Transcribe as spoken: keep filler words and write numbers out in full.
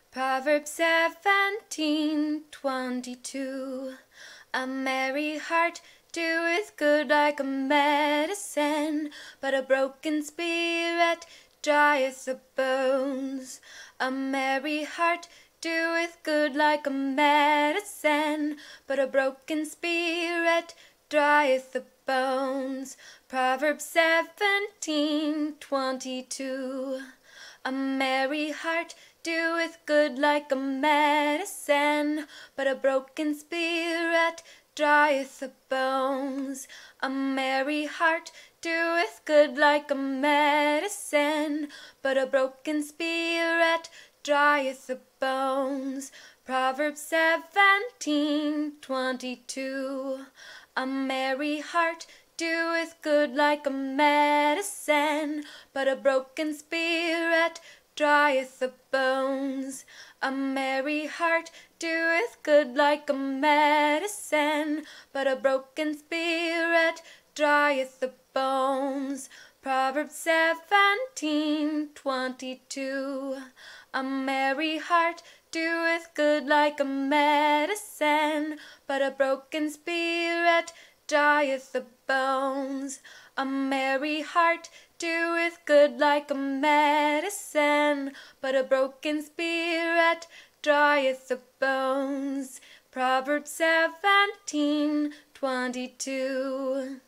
Proverbs seventeen twenty-two. A merry heart doeth good like a medicine, but a broken spirit drieth the bones. A merry heart doeth good like a medicine, but a broken spirit drieth the bones. Proverbs seventeen twenty-two. A merry heart doeth good like a medicine, but a broken spirit drieth the bones. A merry heart doeth good like a medicine, but a broken spirit drieth the bones. Proverbs seventeen twenty-two. A merry heart doeth good like a medicine, but a broken spirit drieth the bones. A merry heart doeth good like a medicine, but a broken spirit drieth the bones. Proverbs seventeen twenty-two. A merry heart doeth good like a medicine, but a broken spirit drieth the bones. A merry heart doeth good like a medicine, but a broken spirit drieth the bones. Proverbs seventeen twenty-two.